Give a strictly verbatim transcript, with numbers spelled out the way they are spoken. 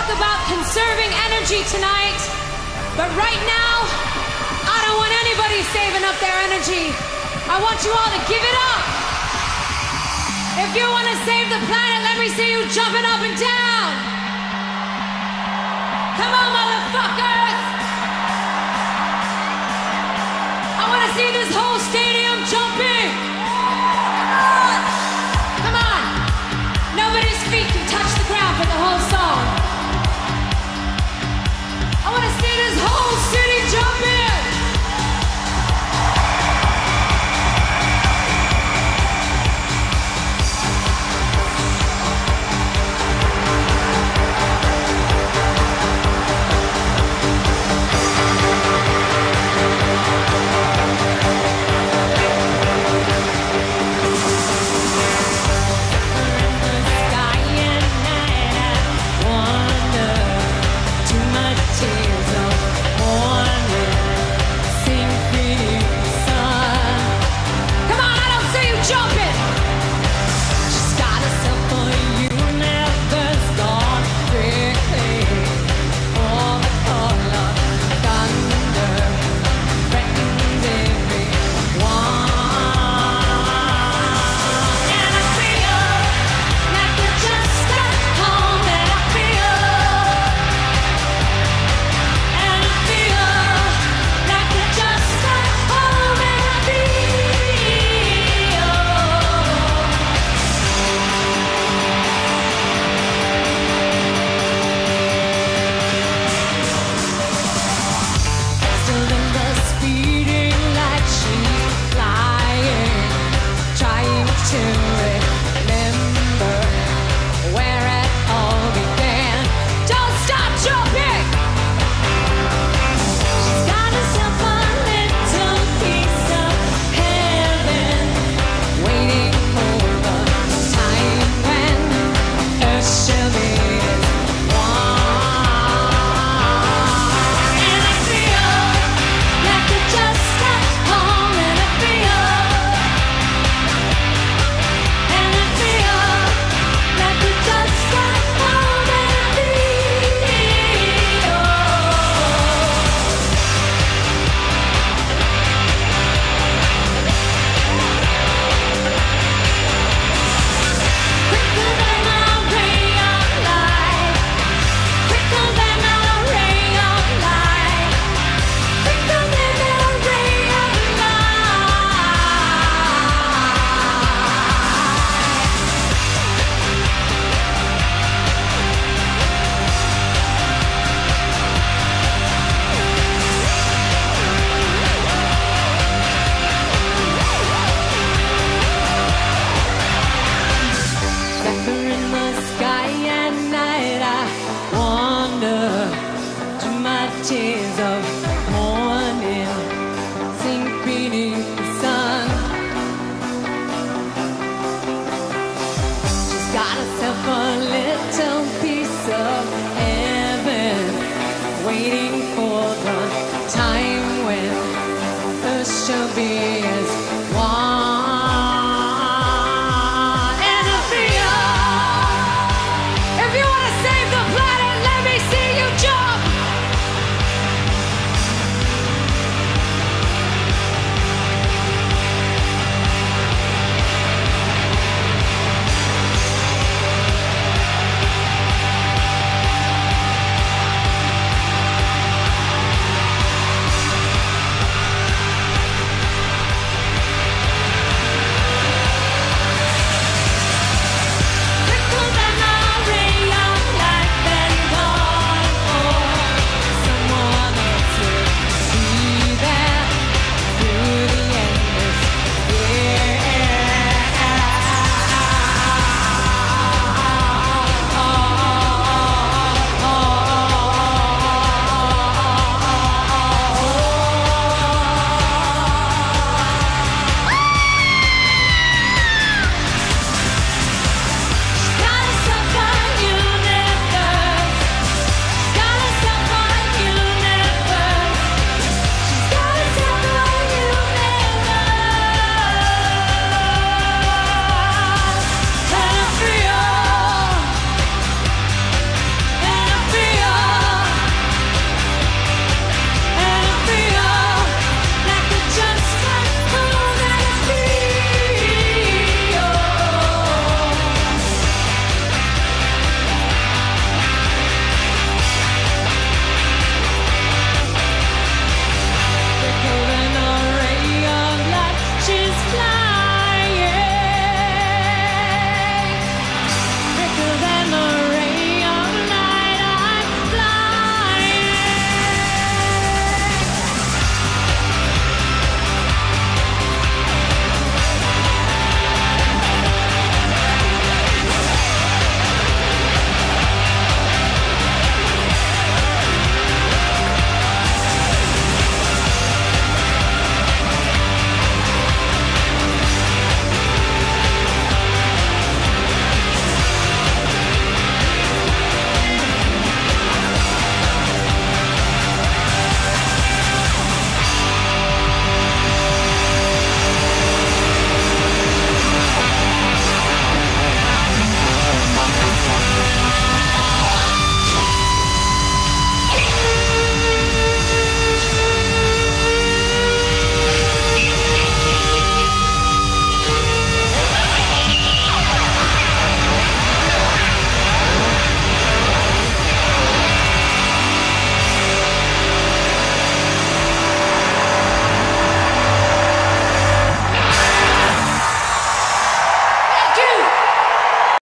talk about conserving energy tonight, but right now, I don't want anybody saving up their energy. I want you all to give it up. If you want to save the planet, let me see you jumping up and down. Come on, motherfuckers. I want to see this whole stadium jumping. Come on. Nobody's feet can touch the ground for the whole song. I want to see this whole city jumping. To